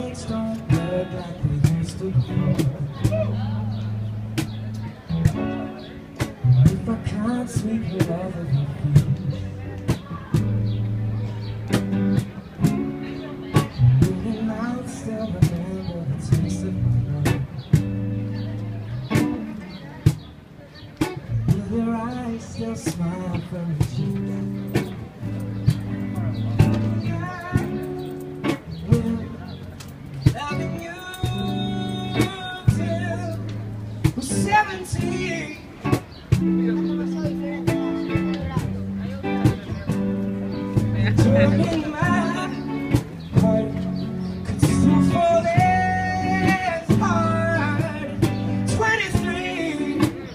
nights don't work like they used to before. If I can't sweep you off of your feet, will your mouth still remember the taste of my love? Will your eyes still smile from your cheek? Loving you till we're 17. Turning my heart could still fall as hard. 23.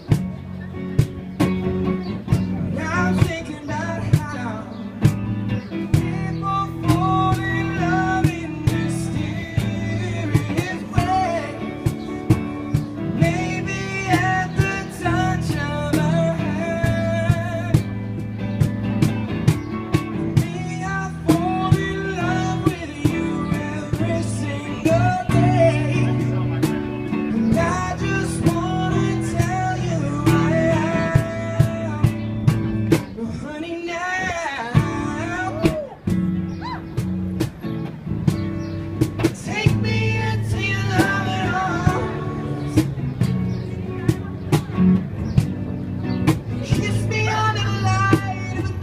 Now I'm thinking about how people fall in love in mysterious ways. Maybe at the touch of a hand. Me, I fall in love with you every single day. And I just wanna tell you I am. Well, honey, now take me into your loving arms. Kiss me under the light of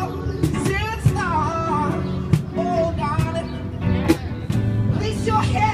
1,000 stars. Oh, darling, place your head